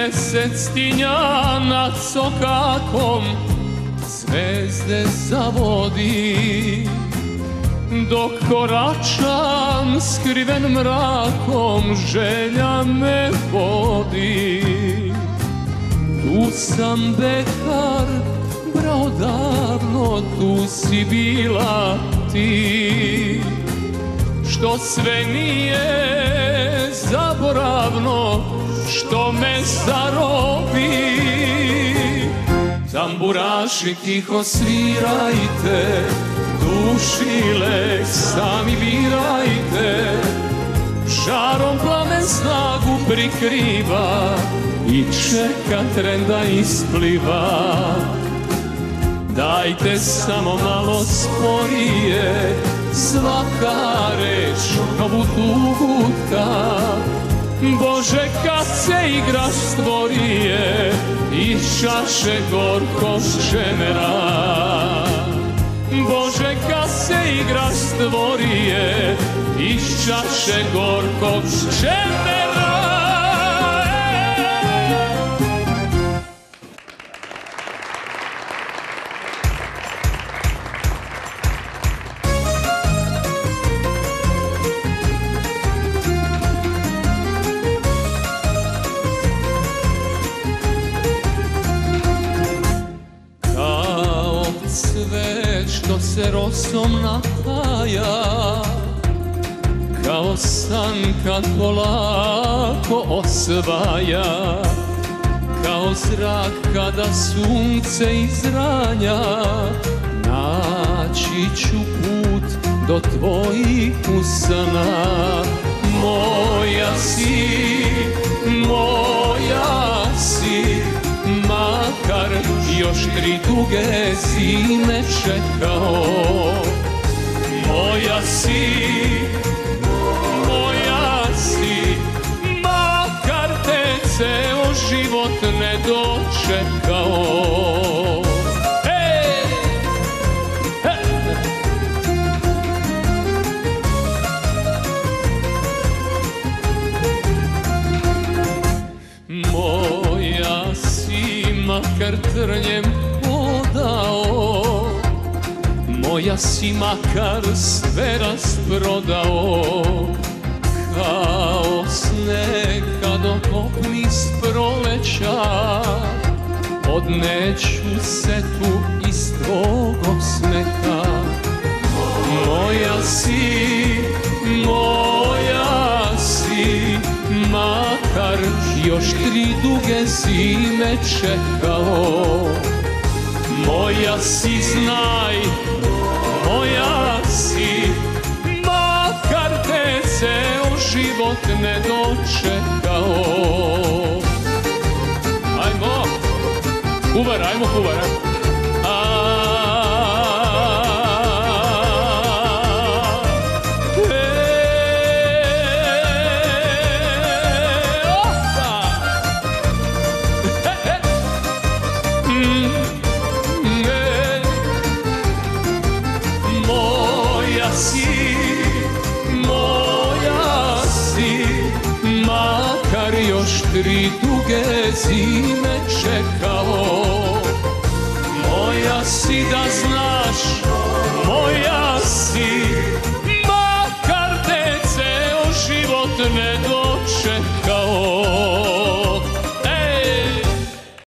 Mesec tinja nad sokakom zvezde zavodi, dok koračam skriven mrakom želja me vodi. Tu sam bekar, brao davno, tu si bila ti, što sve nije zaboravno, što me zarobi. Tamburaši tiho svirajte, duši lek sami birajte, žarom plamen snagu prikriva i čeka tren da ispliva. Dajte samo malo sporije, svaka reč novu tugu ta. Bože, kad se igraš stvorije, iz čaše gorkog šemera. Bože, kad se igraš stvorije, iz čaše gorkog šemera. Što se rosom napaja, kao san kad polako osvaja, kao zrak kada sunce izranja. Naći ću put do tvojih usana, moja si, makar još 3 duge zime čekao. Moja si, makar te ceo život ne dočekao. Moja si, makar trnjem podao, moja si, makar sve rasprodao. Kao sneg kad okopni s proleća, odneću se tu iz tvog osmeha. Moja si, makar još 3 duge zime čekao. Moja si, znaj, moja si, makar te ceo život ne dočekao. Ajmo, kuvar, ajmo kuvar. Moja si, makar još 3 duge zime čekao. Moja si, da znaš, moja si, makar te ceo život ne dočekao.